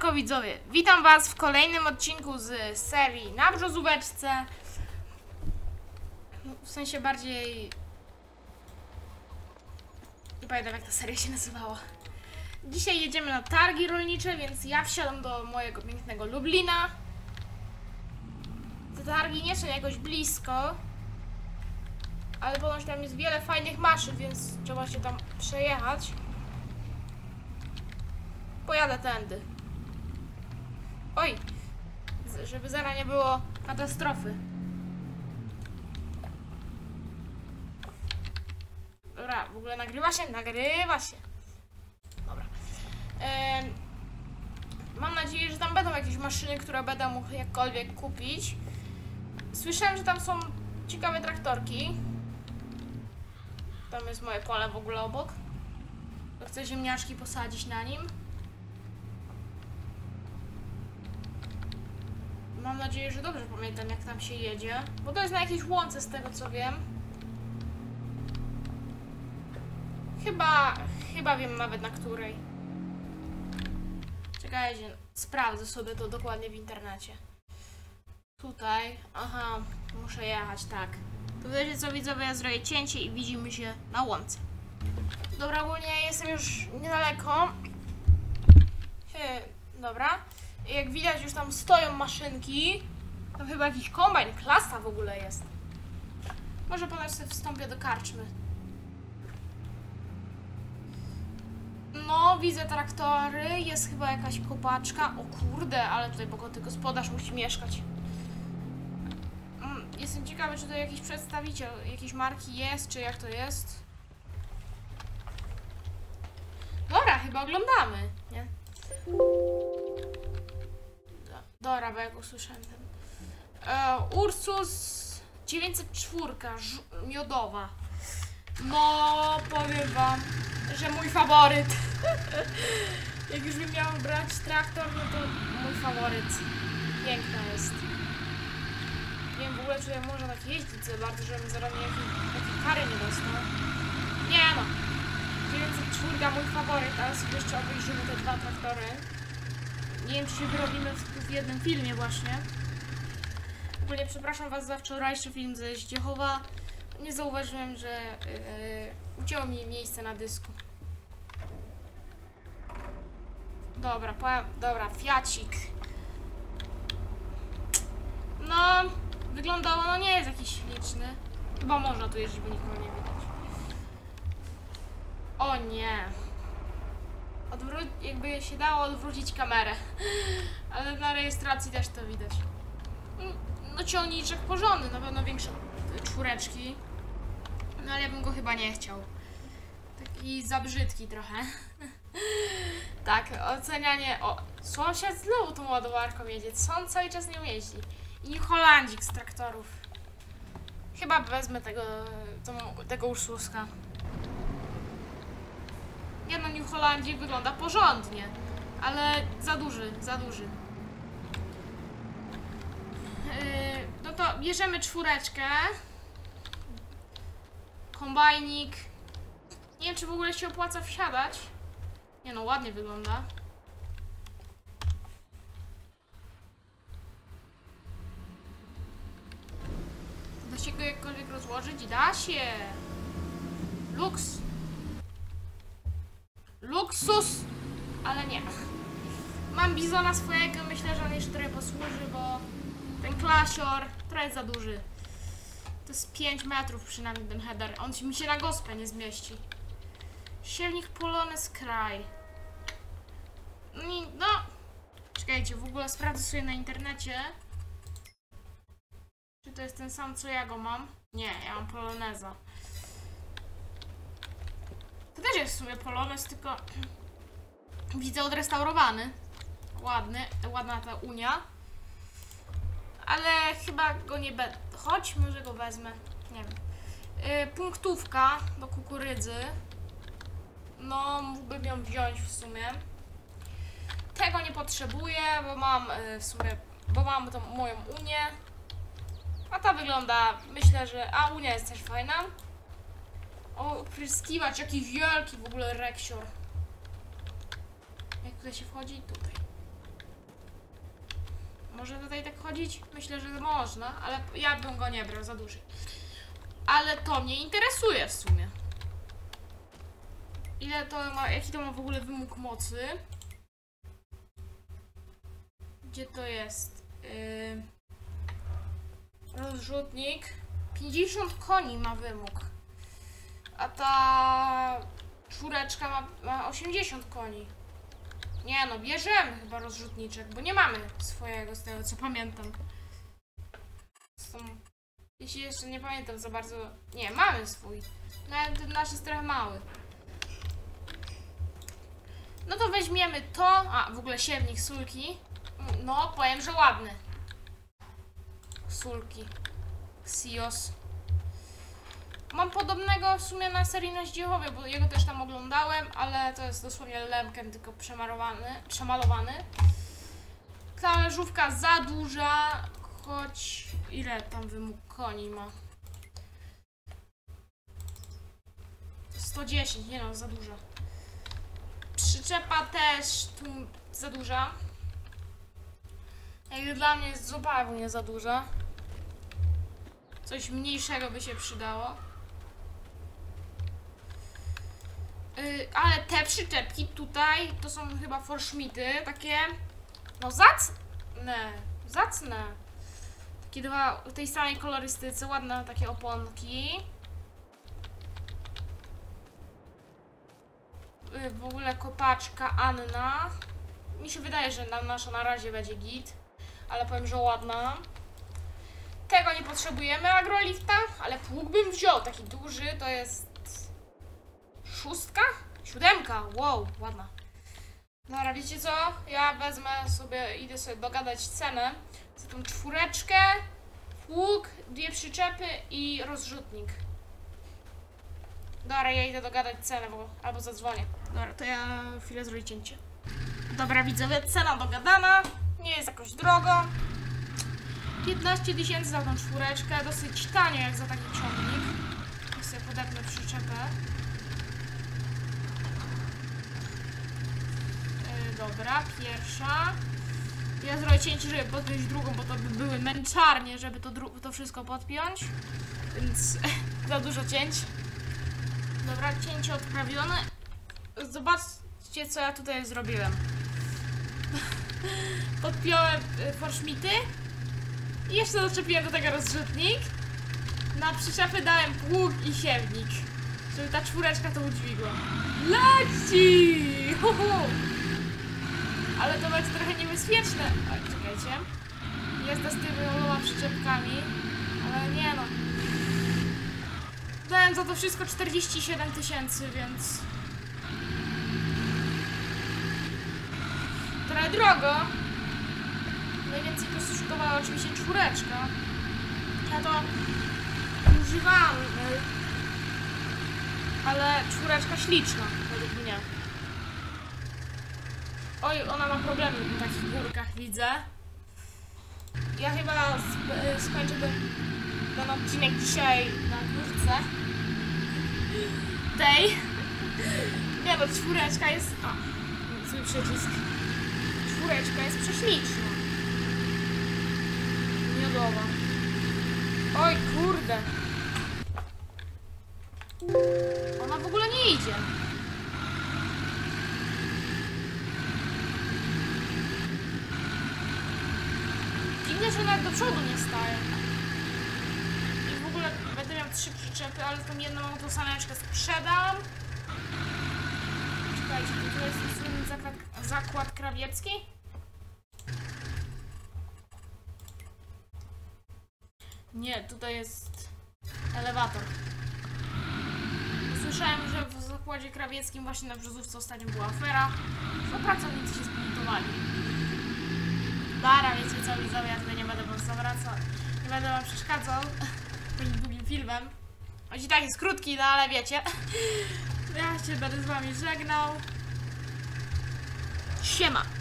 Siemanko widzowie, witam was w kolejnym odcinku z serii na brzozóweczce. W sensie bardziej... nie pamiętam jak ta seria się nazywała. Dzisiaj jedziemy na targi rolnicze, więc ja wsiadam do mojego pięknego Lublina. Te targi nie są jakoś blisko, ale ponoć tam jest wiele fajnych maszyn, więc trzeba się tam przejechać. Pojadę tędy. Oj, żeby zaraz nie było katastrofy. Dobra, w ogóle nagrywa się? Nagrywa się. Dobra. Mam nadzieję, że tam będą jakieś maszyny, które będę mógł jakkolwiek kupić. Słyszałem, że tam są ciekawe traktorki. Tam jest moje pole w ogóle obok. Chcę ziemniaczki posadzić na nim. Mam nadzieję, że dobrze pamiętam jak tam się jedzie. Bo to jest na jakiejś łące z tego co wiem. Chyba wiem nawet na której. Czekajcie, sprawdzę sobie to dokładnie w internecie. Tutaj, aha, muszę jechać, tak. To wiecie co widzowie, ja zrobię cięcie i widzimy się na łące. Dobra, ogólnie jestem już niedaleko. Dobra. Jak widać już tam stoją maszynki. Tam chyba jakiś kombajn, klasa w ogóle jest. Może potem sobie wstąpię do karczmy. No, widzę traktory, jest chyba jakaś kopaczka. O kurde, ale tutaj bogaty gospodarz musi mieszkać. Jestem ciekawy, czy to jakiś przedstawiciel jakiejś marki jest, czy jak to jest. Dobra, chyba oglądamy, nie? Dobra, bo jak usłyszałem ten... Ursus 904, miodowa. No, powiem wam, że mój faworyt. Jak już bym miał brać traktor, no to mój faworyt. Piękna jest. Nie wiem w ogóle, czy ja można tak jeździć za bardzo, żebym zaraz jakiej kary nie dostał. Nie no. 904 mój faworyt, ale sobie jeszcze obejrzymy te dwa traktory. Nie wiem, czy się wyrobimy w jednym filmie właśnie. Ogólnie przepraszam was za wczorajszy film ze Zdziechowa. Nie zauważyłem, że ucięło mi miejsce na dysku. Dobra, Fiacik. No, wyglądało, no nie jest jakiś śliczny. Chyba można tu jeździć, bo nikogo nie widać. O nie. Jakby się dało odwrócić kamerę. Ale na rejestracji też to widać. No ciągniczek porządny, na pewno większe czwóreczki. No ale ja bym go chyba nie chciał. Taki za brzydki trochę. Tak, ocenianie... O, sąsiad znowu tą ładowarką jedzie. Co on cały czas nią jeździ? I New Hollandzik z traktorów. Chyba wezmę tego Ursuska. Nie no, New Hollandzik wygląda porządnie. Ale za duży. No to bierzemy czwóreczkę. Kombajnik. Nie wiem, czy w ogóle się opłaca wsiadać. Nie no, ładnie wygląda. Da się go jakkolwiek rozłożyć? Da się. Luksus. Ale nie. Mam bizona swojego, myślę, że on jeszcze trochę posłuży, bo ten klasior trochę jest za duży. To jest 5 metrów przynajmniej ten header. On mi się na gospę nie zmieści. Silnik Polones Kraj. No, czekajcie, w ogóle sprawdzę sobie na internecie. Czy to jest ten sam, co ja go mam? Nie, ja mam Poloneza. To też jest w sumie Polones, tylko widzę odrestaurowany. Ładna ta Unia. Ale chyba go nie będę. Chodź, może go wezmę. Nie wiem. Punktówka do kukurydzy. No, mógłbym ją wziąć w sumie. Tego nie potrzebuję, bo mam w sumie, bo mam tą moją Unię. A ta wygląda, myślę, że... A, Unia jest też fajna. O, opryskiwacz, jaki wielki w ogóle reksior. Jak tutaj się wchodzi? Tutaj. Może tutaj tak chodzić? Myślę, że można, ale ja bym go nie brał za duży. Ale to mnie interesuje w sumie. Ile to ma, jaki to ma w ogóle wymóg mocy? Gdzie to jest? Rozrzutnik. 50 koni ma wymóg. A ta czwóreczka ma 80 koni. Nie no, bierzemy chyba rozrzutniczek, bo nie mamy swojego z tego co pamiętam. Jeśli jeszcze nie pamiętam za bardzo... Nie, mamy swój. Nawet ten nasz jest trochę mały. No to weźmiemy to. A, w ogóle siewnik sulki. No, powiem, że ładny. Sulki. Sios. Mam podobnego w sumie na serii na Zdziechowie, bo jego też tam oglądałem, ale to jest dosłownie lemken, tylko przemalowany. Talerzówka za duża, choć ile tam wymóg koni ma? 110, nie no, za duża. Przyczepa też tu za duża. Jak dla mnie jest zupełnie za duża. Coś mniejszego by się przydało. Ale te przyczepki tutaj to są chyba Forschmity, takie no zacne. Takie dwa w tej samej kolorystyce, ładne takie oponki. W ogóle kopaczka Anna. Mi się wydaje, że nasza na razie będzie git, ale powiem, że ładna. Tego nie potrzebujemy agrolifta, ale pług bym wziął, taki duży, to jest 6? 7? Wow, ładna. Dobra, wiecie co? Ja wezmę sobie, idę sobie dogadać cenę za tą czwóreczkę, pług, 2 przyczepy i rozrzutnik. Dobra, ja idę dogadać cenę, albo zadzwonię. Dobra, to ja chwilę zrobię cięcie. Dobra, widzowie, cena dogadana, nie jest jakoś drogo. 15 000 za tą czwóreczkę, dosyć tanio jak za taki ciągnik. Ja sobie podepnę przyczepę. Dobra, pierwsza. Ja zrobię cięcie, żeby podpiąć drugą, bo to by były męczarnie, żeby to wszystko podpiąć. Więc za dużo cięć. Dobra, cięcie odprawione. Zobaczcie, co ja tutaj zrobiłem. Podpiąłem Forschmity. I jeszcze doczepiłem do tego rozrzutnik. Na przyczepy dałem pług i siewnik, żeby ta czwóreczka to udźwigła. Leci! Ale to będzie trochę niebezpieczne. Oj, czekajcie. Jazda z tymi przyczepkami. Ale nie no. Dałem za to wszystko 47 000, więc... trochę drogo. Najwięcej kosztowała oczywiście czwóreczka. Ja to używam, ale czwóreczka śliczna, według mnie. Oj, ona ma problemy na takich górkach, widzę. Ja chyba skończę ten odcinek dzisiaj na górce. Tej. Nie no, czwóreczka jest... A, zły przycisk. Czwóreczka jest prześliczna. Miodowa. Oj, kurde. Ona w ogóle nie idzie. Dziwne, że nawet do przodu nie staje. I w ogóle będę miał 3 przyczepy, ale tą jedną autosaneczkę sprzedam. Czekajcie, tu jest słynny zakład krawiecki. Nie, tutaj jest elewator. Słyszałem, że w zakładzie krawieckim właśnie na Brzozówce ostatnio była afera, że pracownicy się zbuntowali. Dobra, wiecie co, widzowie, ja tutaj nie będę wam zawracał, nie będę wam przeszkadzał tym długim filmem. Choć i tak jest krótki, no ale wiecie. Ja się będę z wami żegnał. Siema!